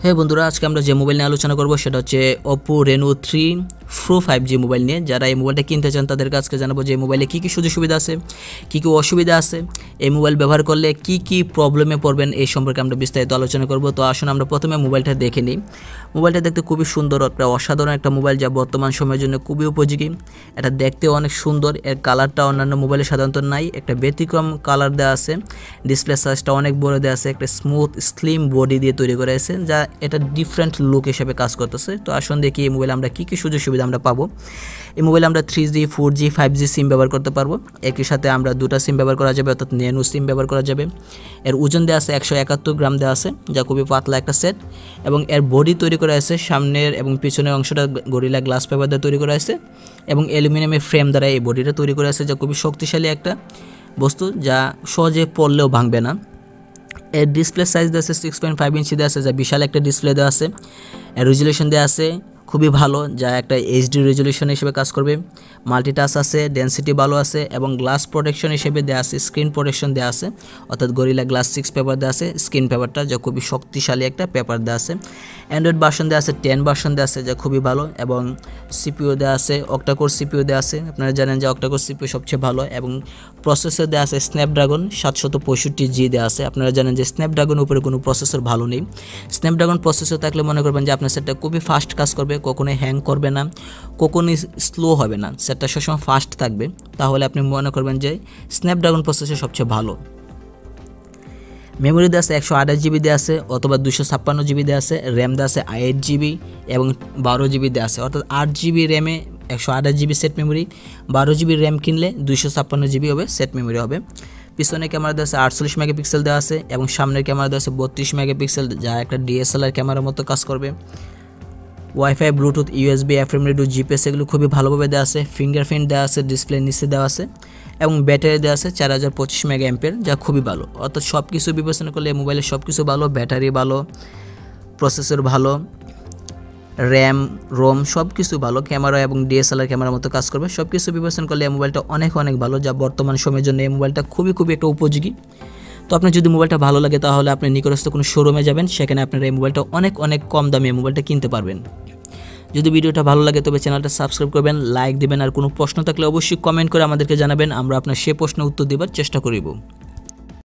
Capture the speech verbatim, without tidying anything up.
হ্যাঁ বন্ধুরা, আজকে আমরা যে মোবাইল নিয়ে আলোচনা করব সেটা হচ্ছে Oppo Reno three Pro five G mobile নিয়ে। যারা এই মোবাইলটা কিনতে চান তাদের কাছে জানাবো যে এই মোবাইলে কী কী সুযোগ সুবিধা আছে, কী কী অসুবিধা আছে, এই মোবাইল ব্যবহার করলে কী কী প্রবলেমে পড়বেন এই সম্পর্কে আমরা বিস্তারিত আলোচনা করব। তো আসুন আমরা প্রথমে মোবাইলটা দেখে নিই। মোবাইলটা দেখতে খুবই সুন্দর, একটা অসাধারণ একটা মোবাইল যা বর্তমান সময়ের জন্য খুবই উপযোগী। এটা দেখতে অনেক সুন্দর, এর কালারটা অন্যান্য মোবাইলে সাধারণত নাই, একটা ব্যতিক্রম কালার দেওয়া আছে। ডিসপ্লে সাইজটা অনেক বড় দেওয়া আছে, একটা স্মুথ স্লিম বডি দিয়ে তৈরি করা হয়েছে যা এটা ডিফারেন্ট লুক হিসেবে কাজ করতেছে। তো আসুন দেখি এই মোবাইলে আমরা কী কী সুযোগ সুবিধা আমরা পাবো। এই মোবাইলে আমরা three G four G five G SIM ব্যবহার করতে পারবো। একই সাথে আমরা দুটা সিম ব্যবহার করা যাবে, অর্থাৎ ন্যানো সিম ব্যবহার করা যাবে। এর ওজন দেওয়া আছে একশো একাত্তর গ্রাম দেওয়া আছে, যা খুবই পাতলা একটা সেট। এবং এর বডি তৈরি করা আছে সামনের এবং পিছনের অংশটা গরিলা গ্লাস পেপার দিয়ে তৈরি করা আছে এবং অ্যালুমিনিয়ামের ফ্রেম দ্বারা এই বডিটা তৈরি করা আছে, যা খুবই শক্তিশালী একটা বস্তু যা সহজে পড়লেও ভাঙবে না। এর ডিসপ্লে সাইজ দেওয়া আছে সিক্স পয়েন্ট ফাইভ ইঞ্চি দেওয়া আছে, যা বিশাল একটা ডিসপ্লে দেওয়া আছে। এর রেজুলেশন দেওয়া আছে খুবই ভালো, যা একটা এইচডি রেজুলেশন হিসেবে কাজ করবে। মাল্টিটাচ আছে, ডেন্সিটি ভালো আছে এবং গ্লাস প্রোটেকশন হিসেবে দেওয়া আছে, স্ক্রিন প্রোটেকশন দেওয়া আছে, অর্থাৎ গরিলা গ্লাস সিক্স পেপার দেওয়া আছে। স্ক্রিন পেপারটা যা খুবই শক্তিশালী একটা পেপার দেওয়া আছে। অ্যান্ড্রয়েড ভার্সন দেওয়া আছে টেন ভার্সন দেওয়া আছে, যা খুবই ভালো। এবং সিপিইউ দেওয়া আছে, অক্টাকোর সিপিইউ দেওয়া আছে। আপনারা জানেন যে অক্টাকোর সিপিইউ সবচেয়ে ভালো। এবং প্রসেসর দেওয়া আছে স্ন্যাপড্রাগন সাতশত পঁয়ষট্টি জি দেওয়া আছে। আপনারা জানেন যে স্ন্যাপড্রাগনের উপরে কোনো প্রসেসর ভালো নেই। স্ন্যাপড্রাগন প্রসেসর থাকলে মনে করবেন যে আপনার সেটটা খুবই ফাস্ট কাজ করবে, কখনোই হ্যাং করবে না, কখনোই স্লো হবে না, সেটটা সবসময় ফাস্ট থাকবে। তাহলে আপনি মনে করবেন যে স্ন্যাপড্রাগন প্রসেসর সবচেয়ে ভালো। মেমোরি দেওয়া আছে একশো আঠাশ জিবি দেওয়া আছে অথবা দুশো ছাপ্পান্ন জিবি দেওয়া আছে। র্যাম দেওয়া আছে এইট জিবি এবং বারো জিবি দেওয়া আছে, অর্থাৎ আট জিবি র্যামে একশো আঠাশ জিবি সেট মেমোরি, বারো জিবি র্যাম কিনলে দুইশো ছাপ্পান্ন জিবি হবে সেট মেমোরি হবে। পিছনে ক্যামেরা দেওয়া আছে আটচল্লিশ মেগাপিক্সেল দেওয়া আছে এবং সামনের ক্যামেরা দেওয়া আছে বত্রিশ মেগাপিক্সেল, যা একটা ডিএসএলআর ক্যামেরার মতো কাজ করবে। WiFi, Bluetooth, USB, FM radio, GPS এগুলো খুবই ভালোভাবে দেওয়া আছে। ফিঙ্গারপ্রিন্ট দেওয়া আছে, ডিসপ্লে নিচে দেওয়া আছে এবং ব্যাটারি দেওয়া আছে চার হাজার পঁচিশ মেগা অ্যাম্পিয়ার, যা খুবই ভালো। অর্থাৎ সব কিছু বিবেচনা করলে মোবাইলের সব কিছু ভালো, ব্যাটারি ভালো, প্রসেসর ভালো, র্যাম রোম সব কিছু ভালো, ক্যামেরা এবং ডিএসএলআর ক্যামেরার মতো কাজ করবে। সব কিছু বিবেচনা করলে এই মোবাইলটা অনেক অনেক ভালো, যা বর্তমান সময়ের জন্য এই মোবাইলটা খুবই খুবই একটা উপযোগী। তো আপনার যদি মোবাইলটা ভালো লাগে তাহলে আপনি নিকটস্থ কোনো শোরুমে যাবেন, সেখানে আপনারা এই মোবাইলটা অনেক অনেক কম দামে এই মোবাইলটা কিনতে পারবেন। যদি ভিডিওটা ভালো লাগে তবে চ্যানেলটা সাবস্ক্রাইব করবেন, লাইক দিবেন, আর কোনো প্রশ্ন থাকলে অবশ্যই কমেন্ট করে আমাদেরকে জানাবেন, আমরা আপনার সে প্রশ্নের উত্তর দেওয়ার চেষ্টা করিব।